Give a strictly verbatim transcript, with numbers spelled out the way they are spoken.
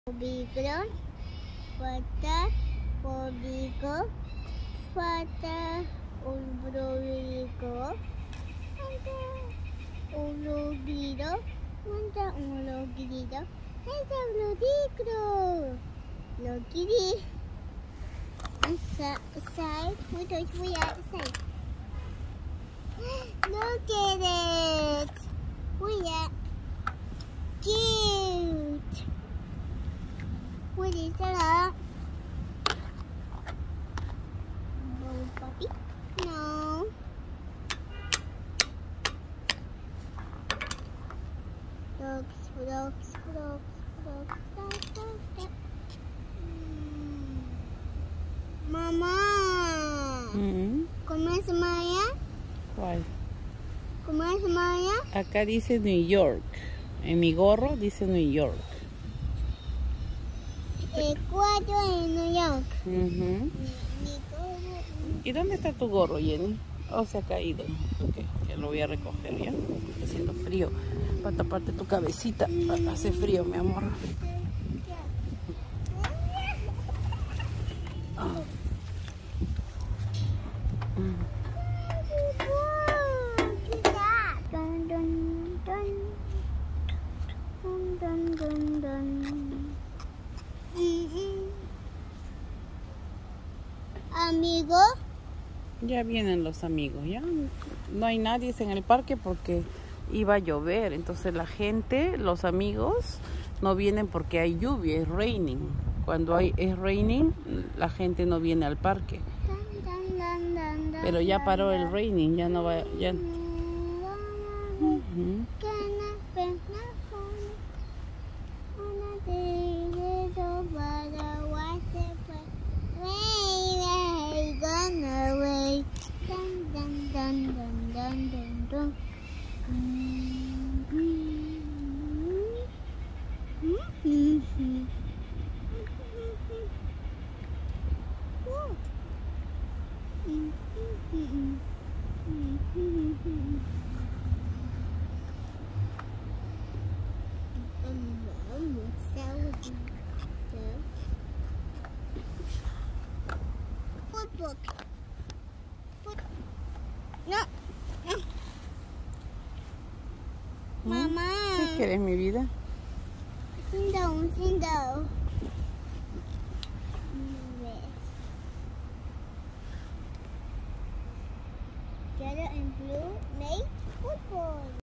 Peligro, falta, código, falta, un peligro, falta, un peligro, falta, un peligro, falta, un peligro. Lo quiere. Inside, put we outside. Look at it. We are cute. What is that? No, puppy. No. Dogs, dogs, dogs, dogs, dogs, dogs, dogs. Mamá. Mm. ¿Cómo es Maya? ¿Cuál? ¿Cómo es Maya? Acá dice New York. En mi gorro dice New York. El cuatro en New York. Uh-huh. Mi gorro. ¿Y dónde está tu gorro, Jenny? Oh, se ha caído. Ok, ya lo voy a recoger, ¿ya? Está haciendo frío. Para taparte tu cabecita. Hace frío, mi amor. Oh. Mm. Dun, dun, dun. Dun, dun, dun, dun. Amigo. Ya vienen los amigos, ¿ya? No hay nadie en el parque porque iba a llover. Entonces la gente, los amigos, no vienen porque hay lluvia, es raining. Cuando hay, es raining, la gente no viene al parque. Pero ya paró el raining, ya no va, ya. Uh-huh. Book. No, no. Mamá. ¿Qué quieres, mi vida? Sit down, sit down. Yellow and blue make football.